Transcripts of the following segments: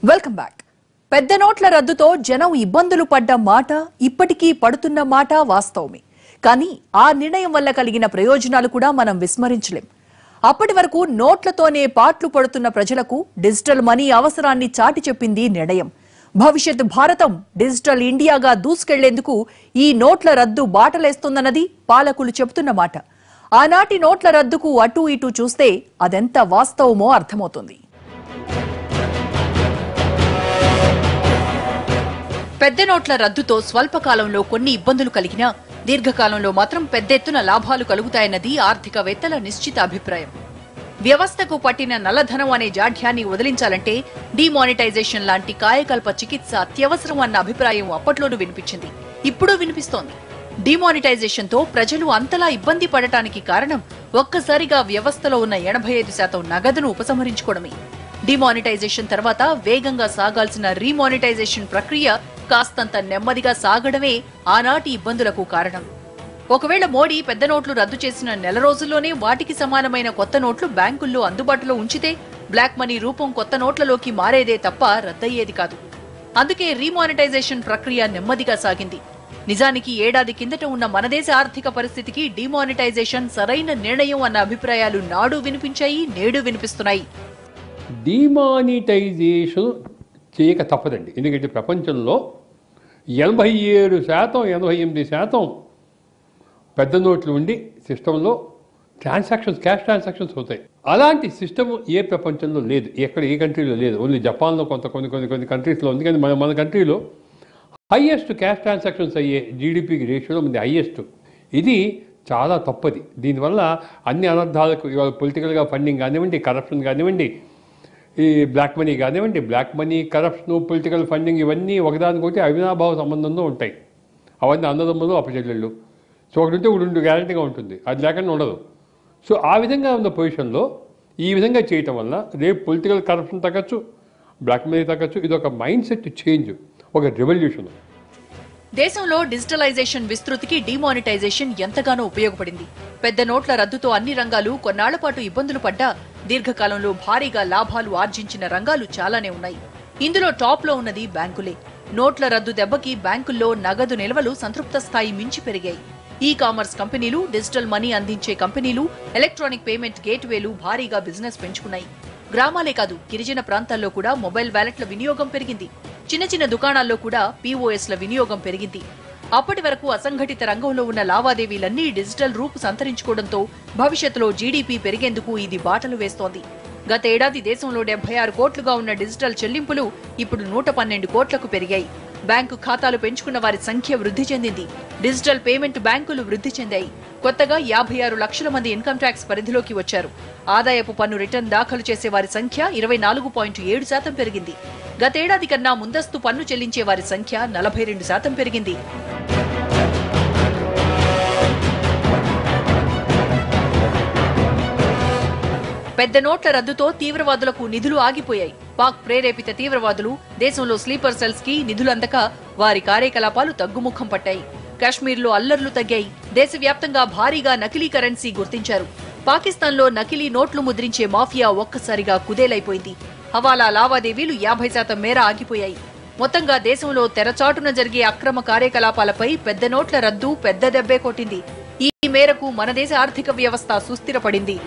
Welcome back. పెద్ద నోట్ల రద్దుతో జనం ఇబ్బందులు పడ్డ మాట ఇప్పటికీ పడుతున్న మాట వాస్తవమే. కానీ ఆ నిర్ణయం వల్ల కలిగిన ప్రయోజనాలు కూడా మనం విస్మరించలేం. అప్పటి వరకు నోట్లతోనే పాట్లు పడుతున్న ప్రజలకు డిజిటల్ మనీ అవసరాన్ని చాటి చెప్పింది నిర్ణయం. భవిష్యత్ భారతం డిజిటల్ ఇండియాగా దూసుకెళ్లేందుకు ఈ నోట్ల రద్దు బాటలేస్తుందన్నది పాలకులు చెబుతున్న మాట. ఆనాటి నోట్ల రద్దుకు అటు ఇటు చూస్తే అదెంత వాస్తవమో అర్థమవుతుంది. పెద్ద నోట్ల రద్దుతో స్వల్పకాలంలో కొన్ని ఇబ్బందులు కలిగినా దీర్ఘకాలంలో మాత్రం పెద్ద ఎత్తున లాభాలు కలుగుతాయన్నది ఆర్థికవేత్తల నిశ్చిత అభిప్రాయం. వ్యవస్థకు పట్టిన నల్లధనం అనే జాఢ్యాన్ని వదిలించాలంటే డిమానిటైజేషన్ లాంటి కాయకల్ప చికిత్స అత్యవసరం అన్న అభిప్రాయం అప్పట్లోనూ వినిపించింది, ఇప్పుడు వినిపిస్తోంది. డిమానిటైజేషన్తో ప్రజలు అంతలా ఇబ్బంది పడటానికి కారణం ఒక్కసారిగా వ్యవస్థలో ఉన్న 85% నగదును ఉపసంహరించుకోవడమే. డిమానిటైజేషన్ తర్వాత వేగంగా సాగాల్సిన రీమానిటైజేషన్ ప్రక్రియ కాస్తంత నెమ్మదిగా సాగడమే ఆనాటి ఇబ్బందులకు కారణం. ఒకవేళ మోడీ పెద్ద నోట్లు రద్దు చేసిన నెల రోజుల్లోనే వాటికి సమానమైన కొత్త నోట్లు బ్యాంకుల్లో అందుబాటులో ఉంచితే బ్లాక్ మనీ రూపం కొత్త నోట్లలోకి మారేదే తప్ప రద్దయ్యేది కాదు. అందుకే రీమానిటైజేషన్ ప్రక్రియ నెమ్మదిగా సాగింది. నిజానికి ఏడాది కిందట ఉన్న మన దేశ ఆర్థిక పరిస్థితికి డిమానిటైజేషన్ సరైన నిర్ణయం అన్న అభిప్రాయాలు నాడు వినిపించాయి, నేడు వినిపిస్తున్నాయి. డిమానిటైజేషన్ చేయక తప్పదండి. ఎందుకంటే ప్రపంచంలో 87%, 88% పెద్ద నోట్లు ఉండి సిస్టంలో ట్రాన్సాక్షన్స్, క్యాష్ ట్రాన్సాక్షన్స్ అవుతాయి. అలాంటి సిస్టమ్ ఏ ప్రపంచంలో లేదు, ఎక్కడ ఏ కంట్రీలో లేదు. ఓన్లీ జపాన్లో కొన్ని కంట్రీస్లో ఉంది. కానీ మన కంట్రీలో హైయెస్ట్ క్యాష్ ట్రాన్సాక్షన్స్ అయ్యే జీడిపికి రేషియోలో ఉంది హైయెస్ట్. ఇది చాలా తప్పది. దీనివల్ల అన్ని అనర్థాలకు ఇవాళ పొలిటికల్గా ఫండింగ్ కానివ్వండి, కరప్షన్ కానివ్వండి, ఈ బ్లాక్ మనీ కానివ్వండి, black money, corruption, political funding ఇవన్నీ ఒకదానికొకటి అవినాభావ సంబంధంతో ఉంటాయి. అవన్నీ అన్నదమ్ములు, అప్పచెల్లెళ్ళు. సో ఒకటి ఉంటే ఒకటి గ్యారంటీగా ఉంటుంది, అది లేకుండా ఉండదు. సో ఆ విధంగా ఉన్న పొజిషన్లో ఈ విధంగా చేయటం వల్ల రేపు పొలిటికల్ కరప్షన్ తగ్గచ్చు, బ్లాక్ మనీ తగ్గచ్చు. ఇది ఒక మైండ్ సెట్ చేంజ్, ఒక రెవల్యూషన్. దేశంలో డిజిటలైజేషన్ విస్తృతికి డిమానిటైజేషన్ ఎంతగానో ఉపయోగపడింది. పెద్ద నోట్ల రద్దుతో అన్ని రంగాలు కొన్నాళ్ల పాటు ఇబ్బందులు పడ్డా దీర్ఘకాలంలో భారీగా లాభాలు ఆర్జించిన రంగాలు చాలానే ఉన్నాయి. ఇందులో టాప్ లో ఉన్నది బ్యాంకులే. నోట్ల రద్దు దెబ్బకి బ్యాంకుల్లో నగదు నిల్వలు సంతృప్త స్థాయి మించి పెరిగాయి. ఈ కామర్స్ కంపెనీలు, డిజిటల్ మనీ అందించే కంపెనీలు, ఎలక్ట్రానిక్ పేమెంట్ గేట్వేలు భారీగా బిజినెస్ పెంచుకున్నాయి. గ్రామాలే కాదు, గిరిజన ప్రాంతాల్లో కూడా మొబైల్ వ్యాలెట్ల వినియోగం పెరిగింది. చిన్న చిన్న దుకాణాల్లో కూడా POSల వినియోగం పెరిగింది. అప్పటి వరకు అసంఘటిత రంగంలో ఉన్న లావాదేవీలన్నీ డిజిటల్ రూపు సంతరించుకోవడంతో భవిష్యత్తులో జీడీపీ పెరిగేందుకు ఇది బాటలు వేస్తోంది. గత ఏడాది దేశంలో 76 కోట్లుగా ఉన్న డిజిటల్ చెల్లింపులు ఇప్పుడు 112 కోట్లకు పెరిగాయి. బ్యాంకు ఖాతాలు పెంచుకున్న వారి సంఖ్య వృద్ధి చెందింది. డిజిటల్ పేమెంట్ బ్యాంకులు వృద్ధి చెందాయి. కొత్తగా 56 లక్షల మంది ఇన్కమ్ ట్యాక్స్ పరిధిలోకి వచ్చారు. ఆదాయపు పన్ను రిటర్న్ దాఖలు చేసే వారి సంఖ్య 24.7% పెరిగింది. గతేడాది కన్నా ముందస్తు పన్ను చెల్లించే వారి సంఖ్య 42% పెరిగింది. పెద్ద నోట్ల రద్దుతో తీవ్రవాదులకు నిధులు ఆగిపోయాయి. పాక్ ప్రేరేపిత తీవ్రవాదులు, దేశంలో స్లీపర్ సెల్స్ కి నిధులందక వారి కార్యకలాపాలు తగ్గుముఖం పట్టాయి. కాశ్మీర్లో అల్లర్లు తగ్గాయి. దేశవ్యాప్తంగా భారీగా నకిలీ కరెన్సీ గుర్తించారు. పాకిస్తాన్లో నకిలీ నోట్లు ముద్రించే మాఫియా ఒక్కసారిగా కుదేలైపోయింది. హవాలా లావాదేవీలు 50% మేర ఆగిపోయాయి. మొత్తంగా దేశంలో తెరచాటున జరిగే అక్రమ కార్యకలాపాలపై పెద్ద నోట్ల రద్దు పెద్ద దెబ్బే కొట్టింది. ఈ మేరకు మన దేశ ఆర్థిక వ్యవస్థ సుస్థిరపడింది.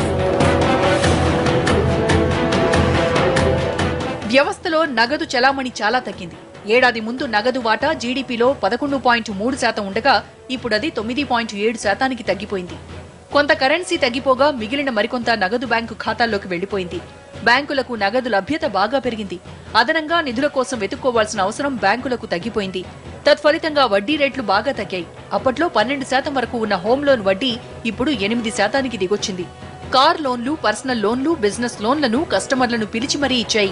వ్యవస్థలో నగదు చలామణి చాలా తగ్గింది. ఏడాది ముందు నగదు వాటా జీడీపీలో 11.3% ఉండగా ఇప్పుడది 9.7%కి తగ్గిపోయింది. కొంత కరెన్సీ తగ్గిపోగా మిగిలిన మరికొంత నగదు బ్యాంకు ఖాతాల్లోకి వెళ్లిపోయింది. బ్యాంకులకు నగదు లభ్యత బాగా పెరిగింది. అదనంగా నిధుల కోసం వెతుక్కోవాల్సిన అవసరం బ్యాంకులకు తగ్గిపోయింది. తత్ఫలితంగా వడ్డీ రేట్లు బాగా తగ్గాయి. అప్పట్లో 12% వరకు ఉన్న హోమ్ లోన్ వడ్డీ ఇప్పుడు 8%కి దిగొచ్చింది. కార్ లోన్లు, పర్సనల్ లోన్లు, బిజినెస్ లోన్లను కస్టమర్లను పిలిచి మరీ ఇచ్చాయి.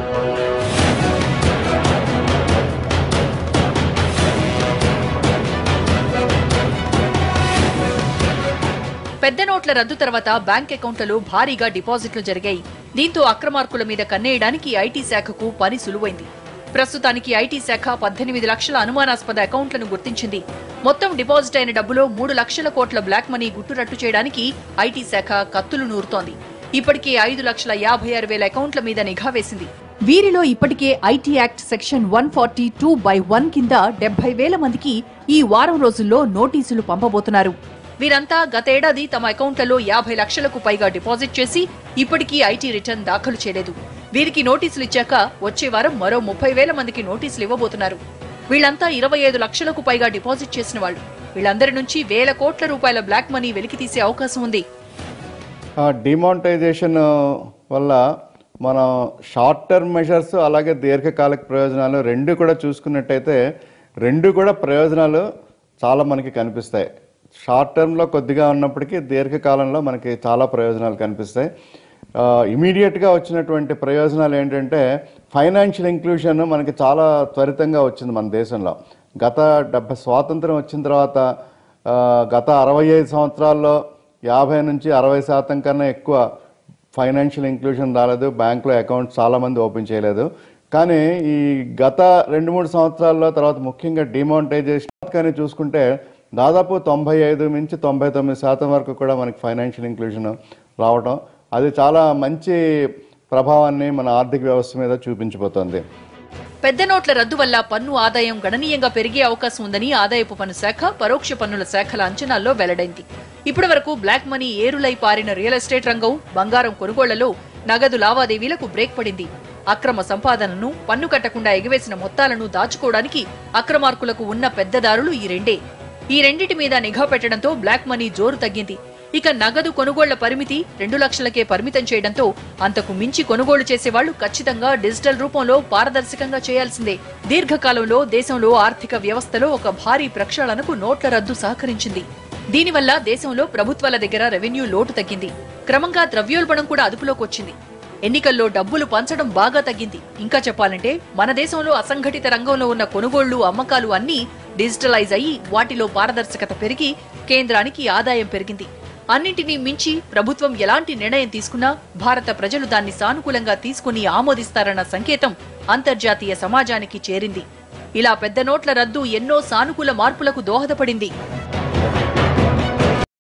పెద్ద నోట్ల రద్దు తర్వాత బ్యాంక్ అకౌంట్లలో భారీగా డిపాజిట్లు జరిగాయి. దీంతో అక్రమార్కుల మీద కన్నేయడానికి ఐటీ శాఖకు పని సులువైంది. ప్రస్తుతానికి ఐటీ శాఖ 18 లక్షల అనుమానాస్పద అకౌంట్లను గుర్తించింది. మొత్తం డిపాజిట్ అయిన డబ్బులో 3 లక్షల కోట్ల బ్లాక్ మనీ గుట్టురట్టు చేయడానికి ఐటీ శాఖ కత్తులు నూరుతోంది. ఇప్పటికే 5,56,000 అకౌంట్ల మీద నిఘా వేసింది. వీరిలో ఇప్పటికే ఐటీ యాక్ట్ సెక్షన్ 142/1 కింద 70,000 మందికి ఈ వారం రోజుల్లో నోటీసులు పంపబోతున్నారు. వీరంతా గతేడాది తమ అకౌంట్లలో 50 లక్షలకు పైగా డిపాజిట్ చేసి ఇప్పటికీ ఐటీ రిటర్న్ దాఖలు చేయలేదు. వీరికి నోటీసులు ఇచ్చాక వచ్చే వారం మరో 30,000 మందికి నోటీసులు ఇవ్వబోతున్నారు. వీళ్లంతా 25 లక్షలకు పైగా డిపాజిట్ చేసిన వాళ్ళు. వీళ్ళందరి నుంచి వేల కోట్ల రూపాయల బ్లాక్ మనీ వెలికి తీసే అవకాశం ఉంది. డిమానిటైజేషన్ వల్ల మనం షార్ట్ టర్మ్ మెజర్స్ అలాగే దీర్ఘకాలిక ప్రయోజనాలు రెండు కూడా చూసుకున్నట్టయితే రెండు కూడా ప్రయోజనాలు చాలా మనకి కనిపిస్తాయి. షార్ట్ టర్మ్లో కొద్దిగా ఉన్నప్పటికీ దీర్ఘకాలంలో మనకి చాలా ప్రయోజనాలు కనిపిస్తాయి. ఇమీడియట్గా వచ్చినటువంటి ప్రయోజనాలు ఏంటంటే ఫైనాన్షియల్ ఇంక్లూషన్ మనకి చాలా త్వరితంగా వచ్చింది మన దేశంలో. గత స్వాతంత్రం వచ్చిన తర్వాత గత 65 సంవత్సరాల్లో 50 నుంచి 60% కన్నా ఎక్కువ ఫైనాన్షియల్ ఇంక్లూషన్ రాలేదు. బ్యాంకులో అకౌంట్స్ చాలామంది ఓపెన్ చేయలేదు. కానీ ఈ గత 2-3 సంవత్సరాల్లో తర్వాత ముఖ్యంగా డిమానిటైజేషన్ కానీ చూసుకుంటే దాదాపు 95 నుంచి 99% వరకు కూడా మనకి ఫైనాన్షియల్ ఇంక్లూషన్ రావడం, అది చాలా మంచి ప్రభావాన్ని మన ఆర్థిక వ్యవస్థ మీద చూపించబోతోంది. పెద్ద నోట్ల రద్దు వల్ల పన్ను ఆదాయం గణనీయంగా పెరిగే అవకాశం ఉందని ఆదాయపు పన్ను శాఖ, పరోక్ష పన్నుల శాఖల అంచనాల్లో వెల్లడైంది. ఇప్పటి వరకు బ్లాక్ మనీ ఏరులై పారిన రియల్ ఎస్టేట్ రంగం, బంగారం కొనుగోళ్లలో నగదు లావాదేవీలకు బ్రేక్ పడింది. అక్రమ సంపాదనను, పన్ను కట్టకుండా ఎగవేసిన మొత్తాలను దాచుకోవడానికి అక్రమార్కులకు ఉన్న పెద్ద దారులు ఈ రెండే. ఈ రెండింటి మీద నిఘా పెట్టడంతో బ్లాక్ మనీ జోరు తగ్గింది. ఇక నగదు కొనుగోళ్ల పరిమితి 2 లక్షలకే పరిమితం చేయడంతో అంతకు మించి కొనుగోలు చేసేవాళ్లు ఖచ్చితంగా డిజిటల్ రూపంలో పారదర్శకంగా చేయాల్సిందే. దీర్ఘకాలంలో దేశంలో ఆర్థిక వ్యవస్థలో ఒక భారీ ప్రక్షాళనకు నోట్ల రద్దు సహకరించింది. దీనివల్ల దేశంలో ప్రభుత్వాల దగ్గర రెవెన్యూ లోటు తగ్గింది. క్రమంగా ద్రవ్యోల్బణం కూడా అదుపులోకి వచ్చింది. ఎన్నికల్లో డబ్బులు పంచడం బాగా తగ్గింది. ఇంకా చెప్పాలంటే మన దేశంలో అసంఘటిత రంగంలో ఉన్న కొనుగోళ్లు, అమ్మకాలు అన్నీ డిజిటలైజ్ అయ్యి వాటిలో పారదర్శకత పెరిగి కేంద్రానికి ఆదాయం పెరిగింది. అన్నింటినీ మించి ప్రభుత్వం ఎలాంటి నిర్ణయం తీసుకున్నా భారత ప్రజలు దాన్ని సానుకూలంగా తీసుకుని ఆమోదిస్తారన్న సంకేతం అంతర్జాతీయ సమాజానికి చేరింది. ఇలా పెద్ద నోట్ల రద్దు ఎన్నో సానుకూల మార్పులకు దోహదపడింది.